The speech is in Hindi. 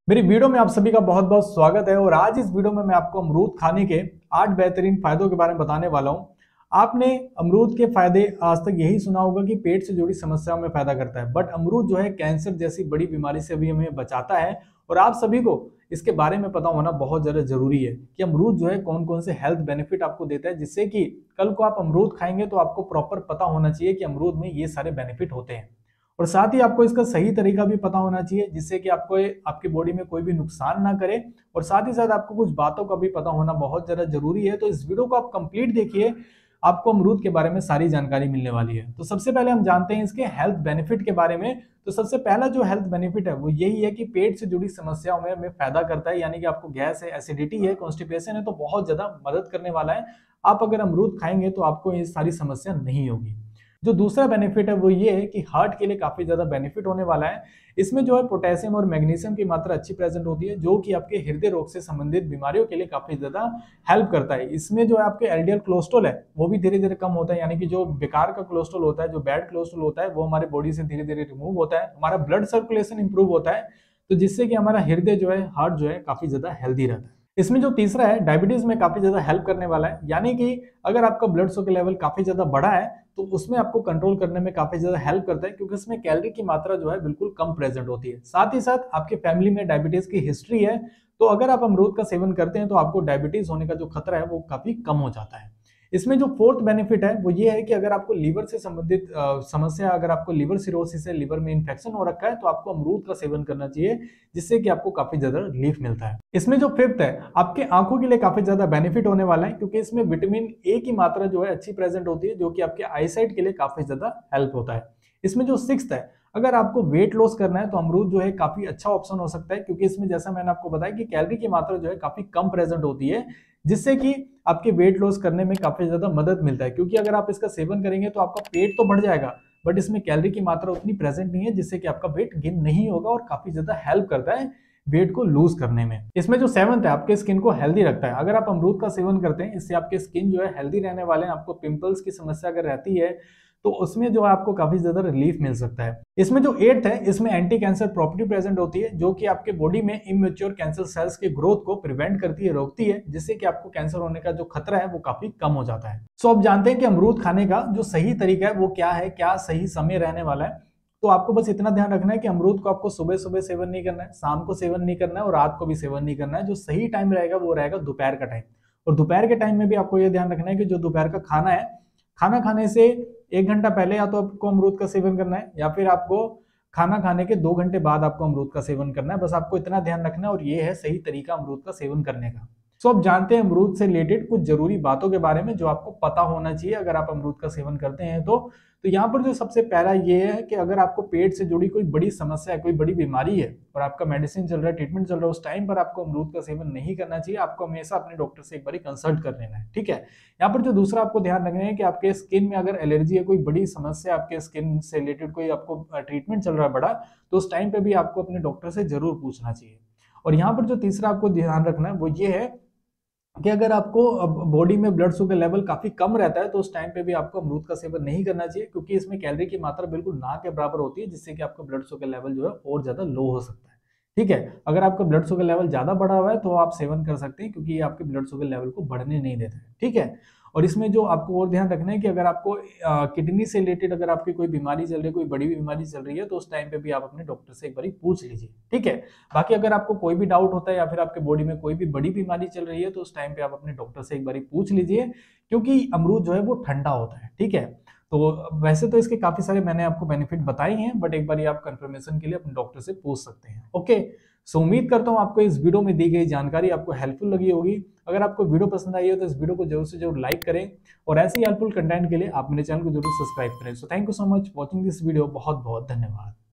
मेरी वीडियो में आप सभी का बहुत बहुत स्वागत है। और आज इस वीडियो में मैं आपको अमरूद खाने के 8 बेहतरीन फायदों के बारे में बताने वाला हूं। आपने अमरूद के फायदे आज तक यही सुना होगा कि पेट से जुड़ी समस्याओं में फायदा करता है, बट अमरूद जो है कैंसर जैसी बड़ी बीमारी से भी हमें बचाता है। और आप सभी को इसके बारे में पता होना बहुत ज्यादा जरूरी है कि अमरूद जो है कौन कौन से हेल्थ बेनिफिट आपको देता है, जिससे कि कल को आप अमरूद खाएंगे तो आपको प्रॉपर पता होना चाहिए कि अमरूद में ये सारे बेनिफिट होते हैं। और साथ ही आपको इसका सही तरीका भी पता होना चाहिए, जिससे कि आपको आपकी बॉडी में कोई भी नुकसान ना करे। और साथ ही साथ आपको कुछ बातों का भी पता होना बहुत ज्यादा जरूरी है। तो इस वीडियो को आप कंप्लीट देखिए, आपको अमरूद के बारे में सारी जानकारी मिलने वाली है। तो सबसे पहले हम जानते हैं इसके हेल्थ बेनिफिट के बारे में। तो सबसे पहला जो हेल्थ बेनिफिट है वो यही है कि पेट से जुड़ी समस्याओं में हमें फायदा करता है, यानी कि आपको गैस है, एसिडिटी है, कॉन्स्टिपेशन है, तो बहुत ज्यादा मदद करने वाला है। आप अगर अमरूद खाएंगे तो आपको ये सारी समस्या नहीं होगी। जो दूसरा बेनिफिट है वो ये है कि हार्ट के लिए काफी ज्यादा बेनिफिट होने वाला है। इसमें जो है पोटेशियम और मैग्नीशियम की मात्रा अच्छी प्रेजेंट होती है, जो कि आपके हृदय रोग से संबंधित बीमारियों के लिए काफी ज्यादा हेल्प करता है। इसमें जो है आपके एलडीएल कोलेस्ट्रॉल है वो भी धीरे धीरे कम होता है, यानी कि जो बेकार का कोलेस्ट्रॉल होता है, जो बैड कोलेस्ट्रॉल होता है, वो हमारे बॉडी से धीरे धीरे रिमूव होता है। हमारा ब्लड सर्कुलेशन इंप्रूव होता है, तो जिससे कि हमारा हृदय जो है, हार्ट जो है, काफी ज्यादा हेल्दी रहता है। इसमें जो तीसरा है डायबिटीज में काफी ज्यादा हेल्प करने वाला है, यानी कि अगर आपका ब्लड शुगर लेवल काफी ज्यादा बढ़ा है तो उसमें आपको कंट्रोल करने में काफी ज्यादा हेल्प करता है, क्योंकि इसमें कैलोरी की मात्रा जो है बिल्कुल कम प्रेजेंट होती है। साथ ही साथ आपके फैमिली में डायबिटीज की हिस्ट्री है तो अगर आप अमरूद का सेवन करते हैं तो आपको डायबिटीज होने का जो खतरा है वो काफी कम हो जाता है। इसमें जो फोर्थ बेनिफिट है वो ये है कि अगर आपको लीवर से संबंधित समस्या, अगर आपको लीवर सिरोसिस है, लीवर में इंफेक्शन हो रखा है, तो आपको अमरूद का सेवन करना चाहिए, जिससे कि आपको काफी ज्यादा रिलीफ मिलता है। इसमें जो फिफ्थ है, आपके आंखों के लिए काफी ज्यादा बेनिफिट होने वाला है, क्योंकि इसमें विटामिन ए की मात्रा जो है अच्छी प्रेजेंट होती है, जो कि आपके आईसाइट के लिए काफी ज्यादा हेल्प होता है। इसमें जो सिक्स्थ है, अगर आपको वेट लॉस करना है तो अमरूद जो है काफी अच्छा ऑप्शन हो सकता है, क्योंकि इसमें जैसा मैंने आपको बताया कि कैलोरी की मात्रा जो है काफी कम प्रेजेंट होती है, जिससे कि आपके वेट लॉस करने में काफी ज्यादा मदद मिलता है। क्योंकि अगर आप इसका सेवन करेंगे तो आपका पेट तो बढ़ जाएगा, बट इसमें कैलोरी की मात्रा उतनी प्रेजेंट नहीं है, जिससे कि आपका वेट गेन नहीं होगा, और काफी ज्यादा हेल्प करता है वेट को लूज करने में। इसमें जो सेवंथ है, आपके स्किन को हेल्दी रखता है। अगर आप अमरूद का सेवन करते हैं, इससे आपके स्किन जो है हेल्दी रहने वाले हैं। आपको पिंपल्स की समस्या अगर रहती है तो उसमें जो है आपको काफी ज्यादा रिलीफ मिल सकता है। इसमें जो एट्थ है, इसमें एंटी कैंसर प्रॉपर्टी प्रेजेंट होती है, जो कि आपके बॉडी में इमेच्योर कैंसर सेल्स के ग्रोथ को प्रिवेंट करती है, रोकती है, जिससे कि आपको कैंसर होने का जो खतरा है वो काफी कम हो जाता है। सो अब जानते हैं कि अमरूद खाने का जो सही तरीका है वो क्या है, क्या सही समय रहने वाला है। तो आपको बस इतना ध्यान रखना है कि अमरूद को आपको सुबह सुबह सेवन नहीं करना है, शाम को सेवन नहीं करना है, और रात को भी सेवन नहीं करना है। जो सही टाइम रहेगा वो रहेगा दोपहर का टाइम। और दोपहर के टाइम में भी आपको ये ध्यान रखना है कि जो दोपहर का खाना है, खाना खाने से 1 घंटा पहले या तो आपको अमरूद का सेवन करना है, या फिर आपको खाना खाने के 2 घंटे बाद आपको अमरूद का सेवन करना है। बस आपको इतना ध्यान रखना है, और ये है सही तरीका अमरूद का सेवन करने का। सो अब जानते हैं अमरूद से रिलेटेड कुछ जरूरी बातों के बारे में जो आपको पता होना चाहिए अगर आप अमरूद का सेवन करते हैं तो यहाँ पर जो सबसे पहला ये है कि अगर आपको पेट से जुड़ी कोई बड़ी समस्या है, कोई बड़ी बीमारी है, और आपका मेडिसिन चल रहा है, ट्रीटमेंट चल रहा है, उस टाइम पर आपको अमरूद का सेवन नहीं करना चाहिए। आपको हमेशा अपने डॉक्टर से एक बार कंसल्ट कर लेना है, ठीक है। यहाँ पर जो दूसरा आपको ध्यान रखना है कि आपके स्किन में अगर एलर्जी है, कोई बड़ी समस्या आपके स्किन से रिलेटेड, कोई आपको ट्रीटमेंट चल रहा है बड़ा, तो उस टाइम पे भी आपको अपने डॉक्टर से जरूर पूछना चाहिए। और यहाँ पर जो तीसरा आपको ध्यान रखना है वो ये है कि अगर आपको बॉडी में ब्लड शुगर लेवल काफी कम रहता है तो उस टाइम पे भी आपको अमरूद का सेवन नहीं करना चाहिए, क्योंकि इसमें कैलोरी की मात्रा बिल्कुल ना के बराबर होती है, जिससे कि आपका ब्लड शुगर लेवल जो है और ज्यादा लो हो सकता है, ठीक है। अगर आपका ब्लड शुगर लेवल ज्यादा बढ़ा हुआ है तो आप सेवन कर सकते हैं, क्योंकि ये आपके ब्लड शुगर लेवल को बढ़ने नहीं देता है, ठीक है। और इसमें जो आपको और ध्यान रखना है कि अगर आपको किडनी से रिलेटेड अगर आपकी कोई बीमारी चल रही है, कोई बड़ी बीमारी चल रही है, तो उस टाइम पे भी आप अपने डॉक्टर से एक बार पूछ लीजिए, ठीक है। बाकी अगर आपको कोई भी डाउट होता है या फिर आपके बॉडी में कोई भी बड़ी बीमारी चल रही है, तो उस टाइम पे आप अपने डॉक्टर से एक बार पूछ लीजिए, क्योंकि अमरूद जो है वो ठंडा होता है, ठीक है। तो वैसे तो इसके काफी सारे मैंने आपको बेनिफिट बताए हैं, बट एक बार आप कंफर्मेशन के लिए अपने डॉक्टर से पूछ सकते हैं, ओके। सो उम्मीद करता हूं आपको इस वीडियो में दी गई जानकारी आपको हेल्पफुल लगी होगी। अगर आपको वीडियो पसंद आई हो तो इस वीडियो को जरूर से जरूर लाइक करें, और ऐसे ही हेल्पफुल कंटेंट के लिए आप मेरे चैनल को जरूर सब्सक्राइब करें। So thank you so much watching this video. बहुत बहुत धन्यवाद।